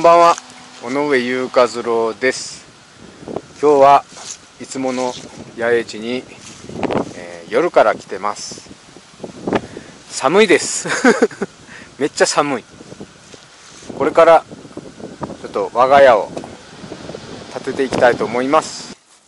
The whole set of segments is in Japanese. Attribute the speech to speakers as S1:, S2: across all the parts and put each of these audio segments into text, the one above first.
S1: んばんは、尾上裕和郎です。今日はいつもの野営地に、夜から来てます。寒いですめっちゃ寒い。これからちょっと我が家を建てていきたいと思います。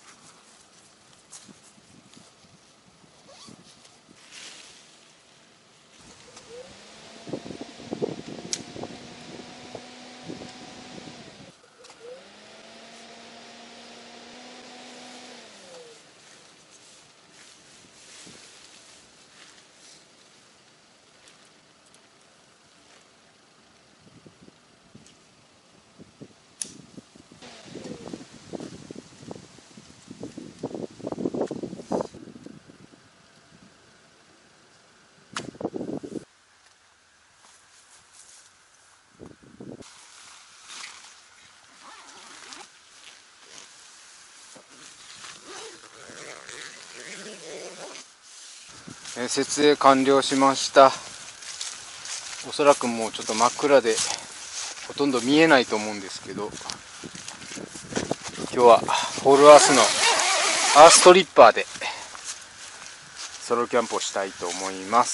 S1: 設営完了しました。おそらくもうちょっと真っ暗でほとんど見えないと思うんですけど、今日はホールアースのアーストリッパーでソロキャンプをしたいと思います。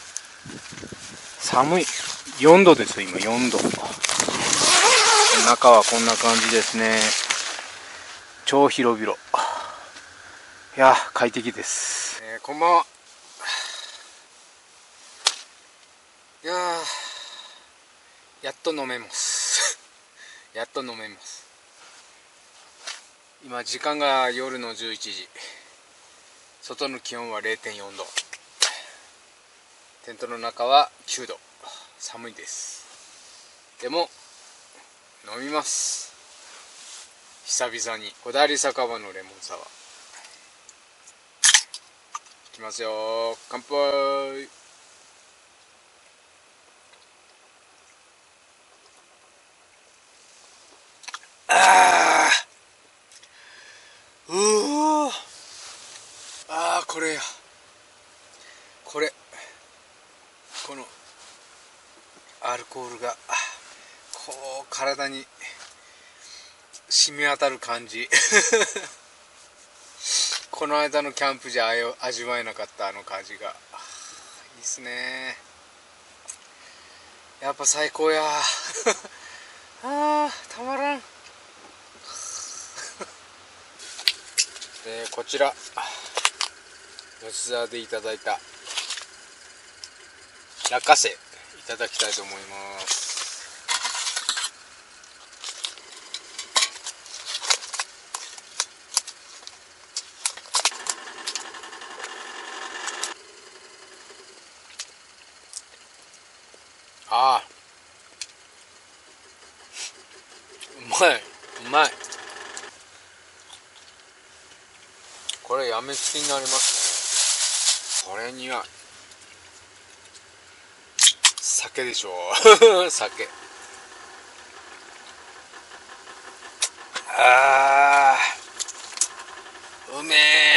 S1: 寒い。4度ですよ、今4度。中はこんな感じですね。超広々。いや、快適です。こんばんは。いややっと飲めますやっと飲めます。今時間が夜の11時。外の気温は 0.4 度。テントの中は9度。寒いです。でも飲みます。久々に小平酒場のレモンサワーいきますよ。乾杯。これや。このアルコールがこう体に染み渡る感じこの間のキャンプじゃ味わえなかったあの感じがいいっすね。やっぱ最高やたまらんこちら吉沢でいただいた落花生いただきたいと思います。うまい。これやみつきになりますね。これには酒でしょう酒。うめえ。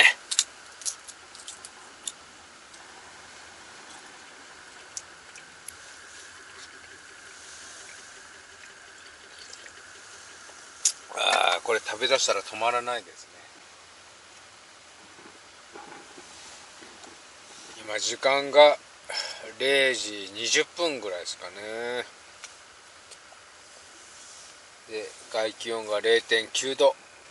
S1: これ食べだしたら止まらないですね。今時間が0時20分ぐらいですかね。で外気温が 0.9 度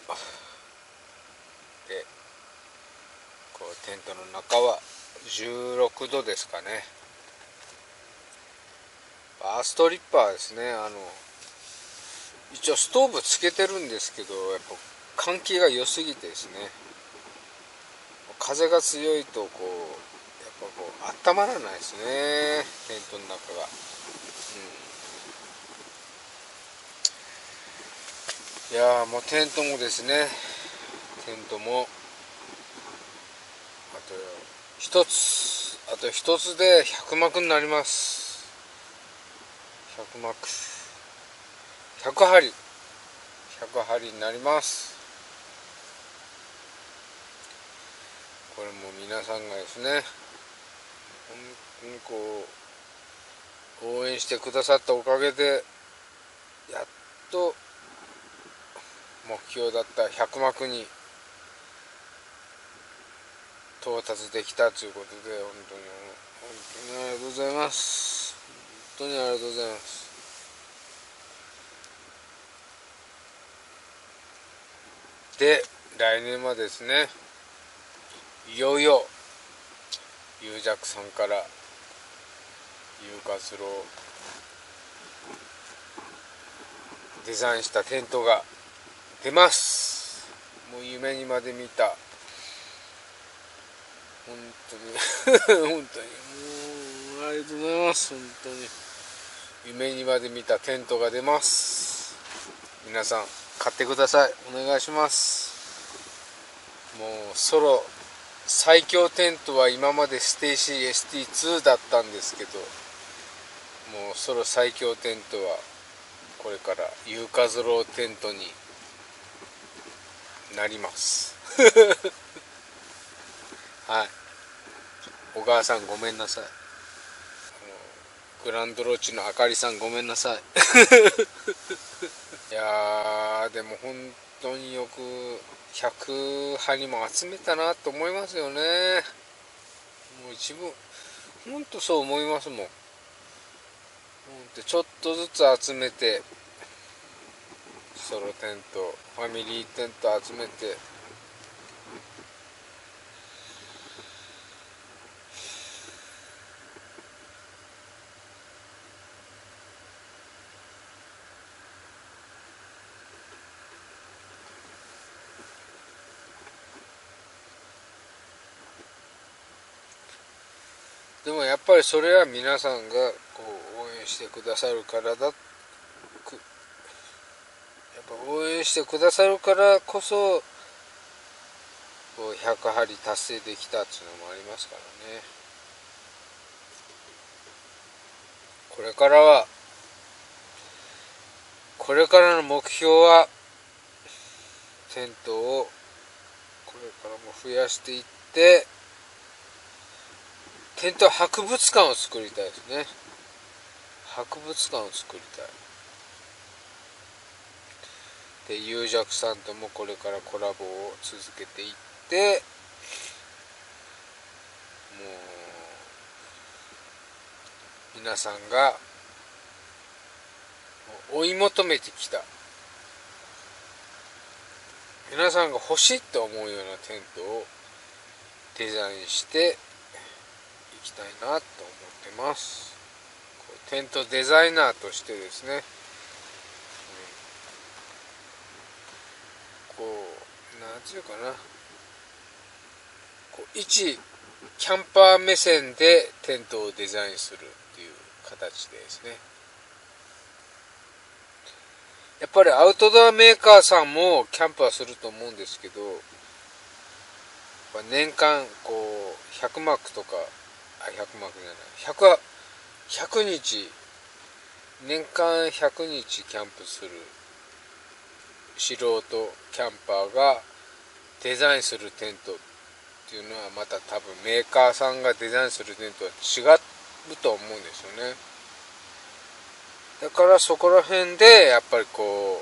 S1: で、こうテントの中は16度ですかね。アーストリッパーですね。一応ストーブつけてるんですけど、やっぱ換気が良すぎてですね、風が強いとこうやっぱこう温まらないですね、テントの中が。いやーもうテントもですね、あと一つで100幕になります。100幕100針になります。これも皆さんがですね、本当にこう応援してくださったおかげでと目標だった100幕に到達できたということで、本当にありがとうございます。本当にありがとうございます。で、来年はですね、いよいよユージャックさんからユーカズロデザインしたテントが出ます。もう夢にまで見た、本当に本当にもうありがとうございます。本当に夢にまで見たテントが出ます。皆さん買ってください。お願いします。もうソロ最強テントは今までステイシー ST2 だったんですけど、もうソロ最強テントはこれからユーカズローテントになりますはい、小川さんごめんなさい。グランドロッチのあかりさんごめんなさいいやーでも本当によく100針も集めたなと思いますよね。もう一部本当そう思いますもん。ちょっとずつ集めて、ソロテントファミリーテント集めて、でもやっぱりそれは皆さんがこう応援してくださるからだ、やっぱ応援してくださるからこそこう100針達成できたっていうのもありますからね。これからの目標はテントをこれからも増やしていって、テント博物館を作りたいですね。博物館を作りたい。で、ユージャクさんともこれからコラボを続けていって、もう皆さんが追い求めてきた、皆さんが欲しいと思うようなテントをデザインしていきたいなと思ってます。テントデザイナーとしてですね、こうなんていうかな、こう一キャンパー目線でテントをデザインするっていう形でですね、やっぱりアウトドアメーカーさんもキャンプはすると思うんですけど、年間こう100幕とか、100幕じゃない、100日、年間100日キャンプする素人キャンパーがデザインするテントっていうのは、また多分メーカーさんがデザインするテントは違うと思うんですよね。だからそこら辺でやっぱりこう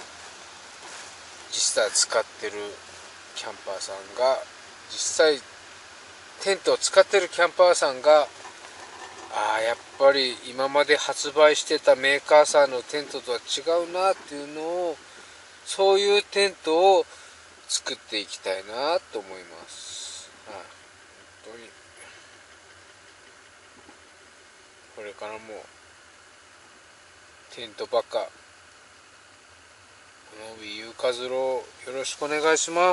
S1: 実際使ってるキャンパーさんが、実際テントを使ってるキャンパーさんが、やっぱり今まで発売してたメーカーさんのテントとは違うなっていうのを、そういうテントを作っていきたいなと思います。本当にこれからもテントばっか、このユーカズロよろしくお願いします。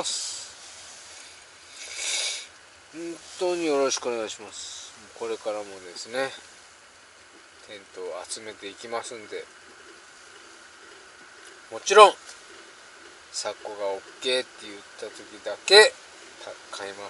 S1: 本当によろしくお願いします。これからもですね、テントを集めていきますんで、もちろんサッコが OK って言った時だけ買います。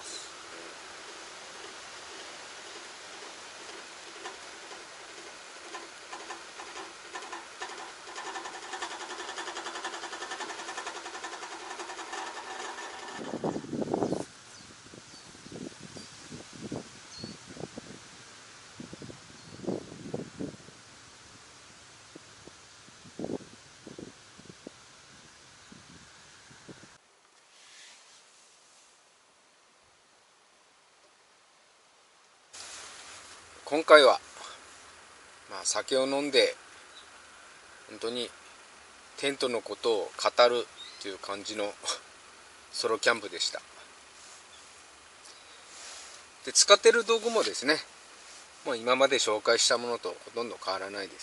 S1: 今回は、酒を飲んで本当にテントのことを語るという感じのソロキャンプでした。で、使ってる道具もですね、もう今まで紹介したものとほとんど変わらないです。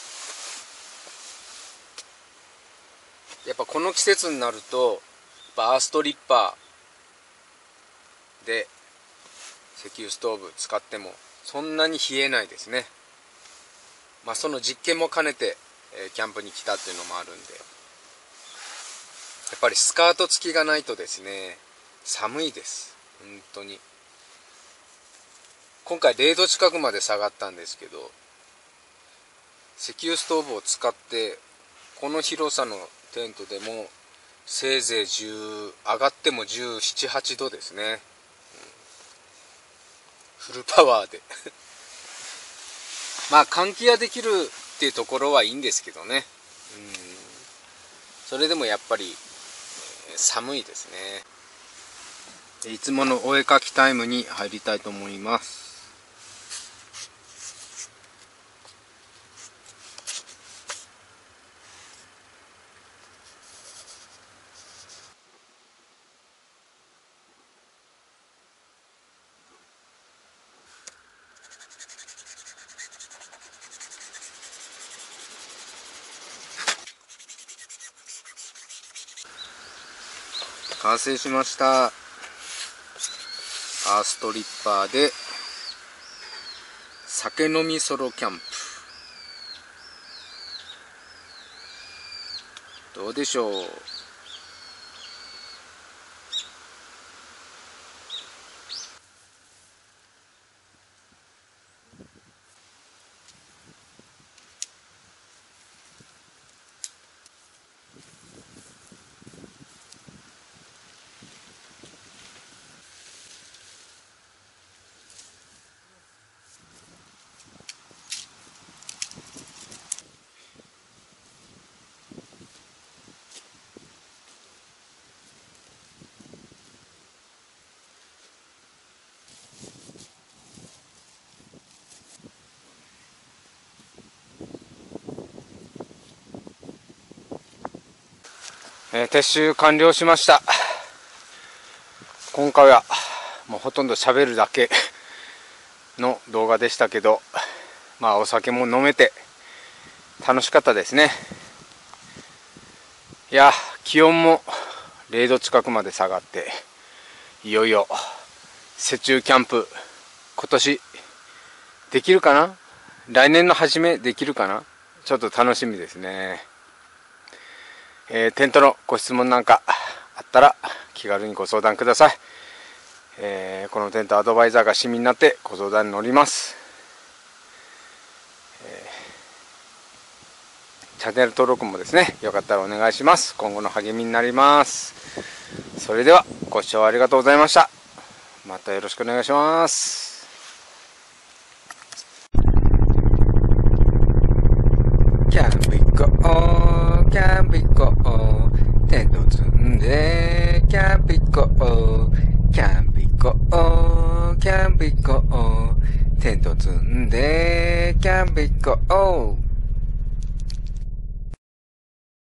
S1: やっぱこの季節になるとアーストリッパーで石油ストーブ使ってもそんなに冷えないですね。その実験も兼ねてキャンプに来たっていうのもあるんで、やっぱりスカート付きがないとですね、寒いです。本当に今回0度近くまで下がったんですけど、石油ストーブを使ってこの広さのテントでもせいぜい上がっても17、8度ですね。フルパワーで換気ができるっていうところはいいんですけどね。それでもやっぱり寒いですね。いつものお絵かきタイムに入りたいと思います。完成しました。アーストリッパーで酒飲みソロキャンプ、どうでしょう。撤収完了しました。今回はもうほとんど喋るだけの動画でしたけど、お酒も飲めて楽しかったですね。いや、気温も0度近くまで下がって、いよいよ雪中キャンプ今年できるかな、来年の初めできるかな、ちょっと楽しみですね。テントのご質問なんかあったら気軽にご相談ください。このテントアドバイザーが市民になってご相談に乗ります。チャンネル登録もですね、よかったらお願いします。今後の励みになります。それではご視聴ありがとうございました。またよろしくお願いします。キャンプ行こう、キャンプ行こう、テント積んでキャンプ行こう、キャンプ行こう、キャンプ行こう、テント積んでキャンプ行こう。